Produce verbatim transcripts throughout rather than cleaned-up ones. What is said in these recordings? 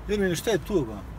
Jebene, šta je to, ba?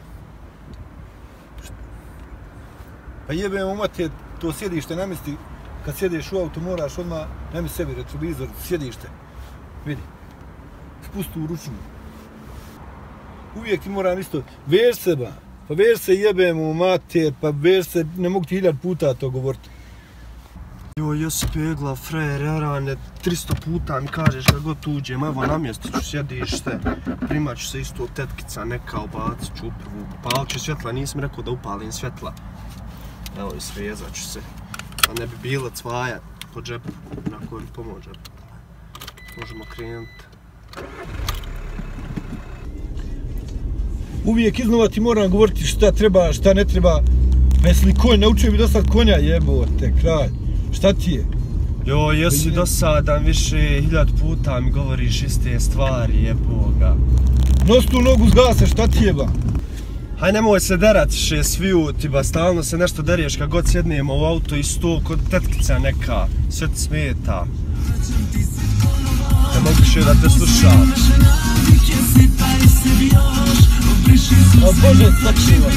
Pa jebemo mate, to sjedište namesti, kad sjediš u auto moraš odmah namesti sebi retrovizor, sjedište. Vidi, spusti u ručnu. Uvijek ti moram isto, vež se ba, pa vež se jebemo mater, pa vež se, ne mogu ti hiljad puta to govoriti. Joj, ja si pegla, frajer, jarane, tristo puta mi kažeš kad god uđem, evo namjestit ću sjedište, primat ću se isto od tetkica, neka obacit ću uprvu, upalit ću svjetla, nisam rekao da upalim svjetla. Evo i svezat ću se, da ne bi bilo cvaja po džepu, nakon pomoć džepu. Možemo krenuti. Uvijek iznova ti moram govoriti šta treba, šta ne treba. Jesi li konj, naučio bi dosad konja, jebote, kralj. Šta ti je? Jo, jesi dosadan, više hiljad puta mi govoriš iste stvari, jeboga. Nos tu nogu zgase, šta ti je, ba? Haj, nemoj se derat še sviju, ti ba, stalno se nešto deriješ kad god sjednemo u auto i sto kod tetkica neka, sve ti smeta. Ne mogu še da te slušam. O Bože, sačuvaj.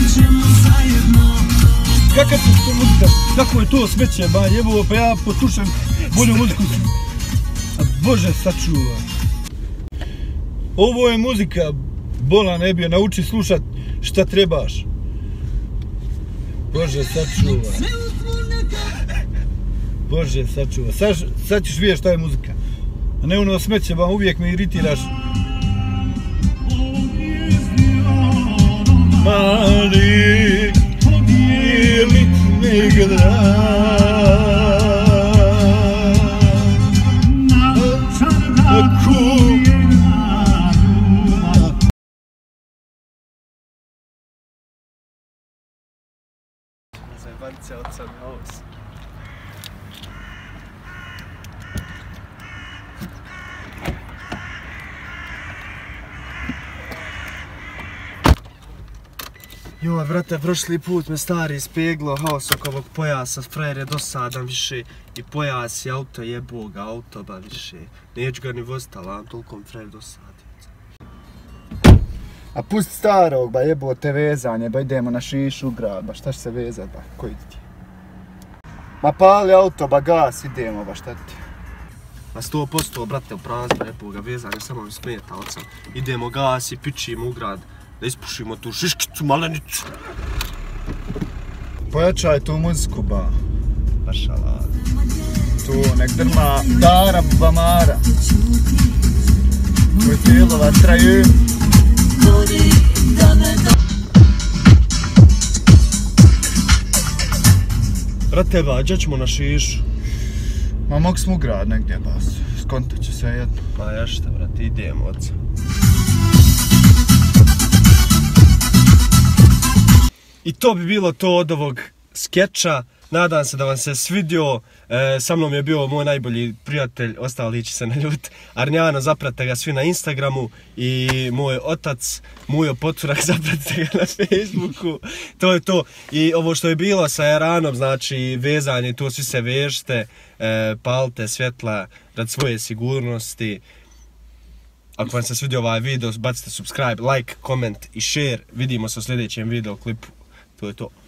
Kakav ti to muzika? Kako je to smeće, ba, jebo, pa ja poslušam bolju muziku. A Bože, sačuvaj. Ovo je muzika, bola ne bio, nauči slušat šta trebaš. Bože, sačuvaj. Bože, sačuvaj. Sad, sad ćeš vidjeti šta je muzika. A ne ono smeće, ba, uvijek me iritiraš. Mali, podijelit me grad. Zajebance od sam haos. Joj, vrate, prošli put me stari ispeglo haos oko ovog pojasa, frajer je dosadan više i pojas i auto jeboga, auto ba više. Neću ga ni vozit, ali vam tolkom frajer dosadio. A pusti starog, ba jebote vezanje, ba idemo na Šišu u grad, ba šta će se vezat, ba, koji ti? Ma pali auto, ba gas, idemo, ba šta ti? Na sto posto, brate, u prazba jeboga vezanje, samo mi smeta od sam. Idemo gas i pičimo u grad. Da ispušimo tu šiškicu, malenicu. Pojačaj tu muziku, ba. Pašala. Tu nek drma Dara Bamara. Tvoj filova traju. Brate, ba, gdje ćemo na Šišu? Ma mog smo u grad negdje, ba. Skontat će sve jedno. Pa ja šta, brate, idemo od sam. I to bi bilo to od ovog skeča. Nadam se da vam se svidio. E, sa mnom je bio moj najbolji prijatelj, ostali će se naljut, Arnjano, zapratite ga svi na Instagramu, i moj otac, Mujo Poturak, zapratite ga na Facebooku. To je to. I ovo što je bilo sa Eranom, znači vezanje, tu svi se vežite, e, palite svjetla rad svoje sigurnosti. Ako vam se svidio ovaj video, bacite subscribe, like, comment i share. Vidimo se u sljedećem videoklipu. To je to.